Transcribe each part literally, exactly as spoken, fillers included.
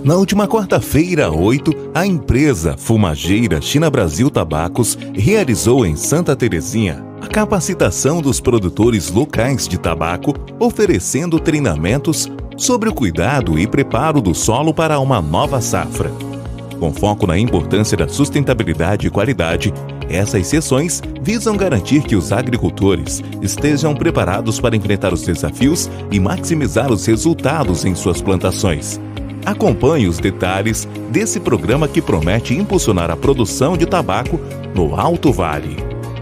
Na última quarta-feira, oito, a empresa fumageira China Brasil Tabacos realizou em Santa Terezinha a capacitação dos produtores locais de tabaco, oferecendo treinamentos sobre o cuidado e preparo do solo para uma nova safra. Com foco na importância da sustentabilidade e qualidade, essas sessões visam garantir que os agricultores estejam preparados para enfrentar os desafios e maximizar os resultados em suas plantações. Acompanhe os detalhes desse programa que promete impulsionar a produção de tabaco no Alto Vale.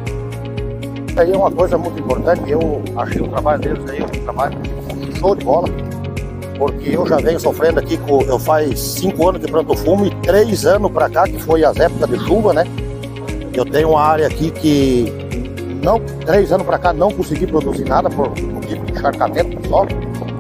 Isso aí é uma coisa muito importante. Eu achei o trabalho deles aí um trabalho show de bola, porque eu já venho sofrendo aqui, com, eu faz cinco anos que planto fumo e três anos para cá, que foi as épocas de chuva, né? Eu tenho uma área aqui que não, três anos para cá não consegui produzir nada por motivo de encharcamento do solo.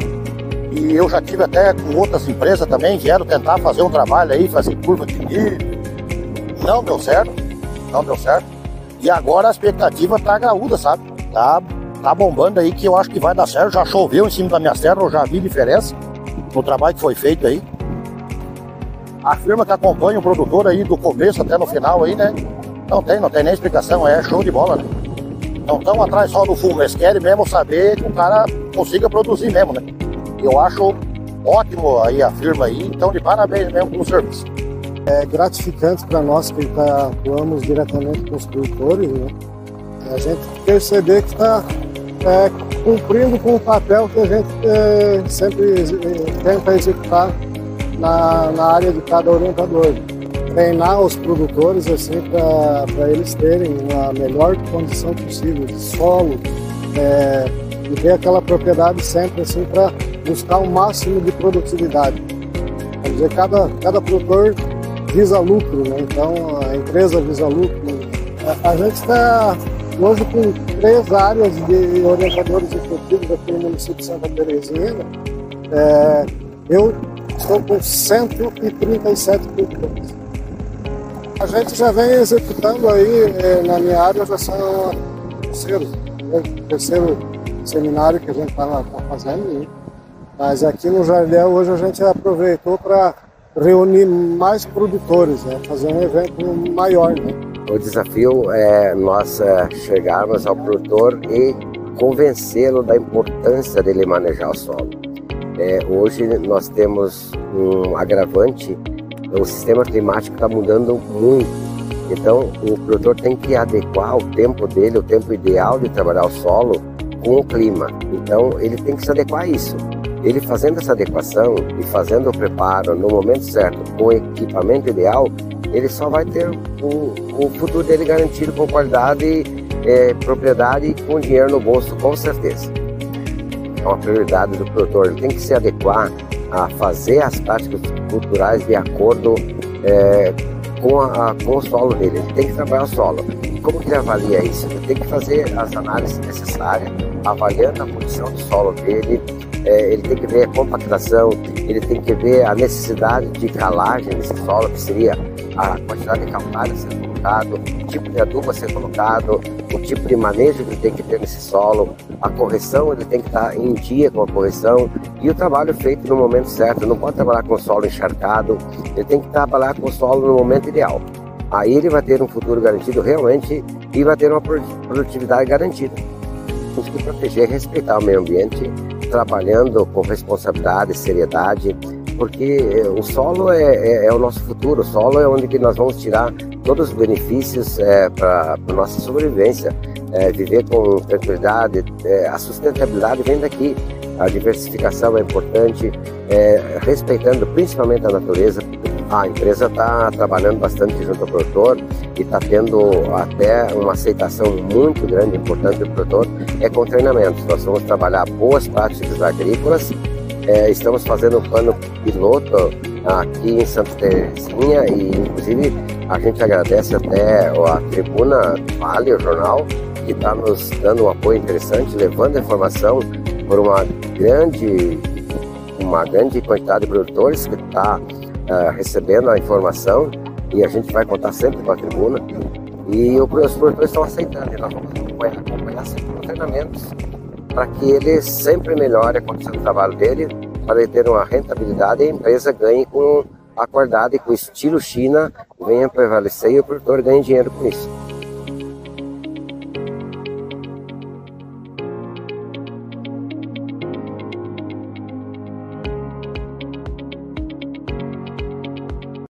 E eu já tive até com outras empresas também, vieram tentar fazer um trabalho aí, fazer curva de milho. Não deu certo, não deu certo. E agora a expectativa tá graúda, sabe? Tá, tá bombando aí, que eu acho que vai dar certo. Já choveu em cima da minha serra, eu já vi diferença no trabalho que foi feito aí. A firma que acompanha o produtor aí do começo até no final aí, né? Não tem, não tem nem explicação, é show de bola, né? Não estão atrás só do fumo, eles querem mesmo saber que o cara consiga produzir mesmo, né? Eu acho ótimo aí a firma aí, então de parabéns mesmo pelo serviço. É gratificante para nós que tá, atuamos diretamente com os produtores, né? A gente perceber que está é, cumprindo com o papel que a gente é, sempre é, tenta executar na, na área de cada orientador. Treinar os produtores assim, para eles terem a melhor condição possível de solo, é, e ter aquela propriedade sempre assim para buscar o máximo de produtividade. Quer dizer, cada, cada produtor visa lucro, né? Então a empresa visa lucro. A, a gente está hoje com três áreas de orientadores efetivos aqui no município de Santa Terezinha. É, eu estou com cento e trinta e sete produtores. A gente já vem executando aí, é, na minha área já são terceiro, né? terceiro seminário que a gente está tá fazendo, né? Mas aqui no Jardel hoje a gente aproveitou para reunir mais produtores, né? Fazer um evento maior, né? O desafio é nós é, chegarmos ao produtor e convencê-lo da importância dele manejar o solo. É, hoje nós temos um agravante, o sistema climático está mudando muito, então o produtor tem que adequar o tempo dele, o tempo ideal de trabalhar o solo com o clima. Então ele tem que se adequar a isso. Ele fazendo essa adequação e fazendo o preparo no momento certo, com o equipamento ideal, ele só vai ter o, o futuro dele garantido com qualidade, é, propriedade e com dinheiro no bolso, com certeza. É uma prioridade do produtor, ele tem que se adequar a fazer as práticas culturais de acordo é, com, a, com o solo dele. Ele tem que trabalhar o solo. E como que ele avalia isso? Ele tem que fazer as análises necessárias, avaliando a condição do solo dele. É, ele tem que ver a compactação, ele tem que ver a necessidade de calagem nesse solo, que seria a quantidade de calcário a ser colocado, o tipo de adubo a ser colocado, o tipo de manejo que ele tem que ter nesse solo, a correção, ele tem que estar em dia com a correção e o trabalho feito no momento certo. Não pode trabalhar com o solo encharcado, ele tem que trabalhar com o solo no momento ideal. Aí ele vai ter um futuro garantido realmente e vai ter uma produtividade garantida. Temos que proteger e respeitar o meio ambiente, trabalhando com responsabilidade, seriedade, porque o solo é, é, é o nosso futuro, o solo é onde que nós vamos tirar todos os benefícios é, para a nossa sobrevivência, é, viver com tranquilidade, é, a sustentabilidade vem daqui, a diversificação é importante, é, respeitando principalmente a natureza. A empresa está trabalhando bastante junto ao produtor e está tendo até uma aceitação muito grande, importante do produtor, é com treinamentos. Nós vamos trabalhar boas práticas agrícolas, é, estamos fazendo um plano piloto aqui em Santa Terezinha e, inclusive, a gente agradece até a Tribuna Vale, o jornal, que está nos dando um apoio interessante, levando a informação por uma grande, uma grande quantidade de produtores que está Uh, recebendo a informação, e a gente vai contar sempre com a tribuna, e os produtores estão aceitando, e nós vamos acompanhar, acompanhar sempre com treinamentos para que ele sempre melhore a condição do trabalho dele para ele ter uma rentabilidade e a empresa ganhe com a qualidade e com o estilo China venha prevalecer e o produtor ganhe dinheiro com isso.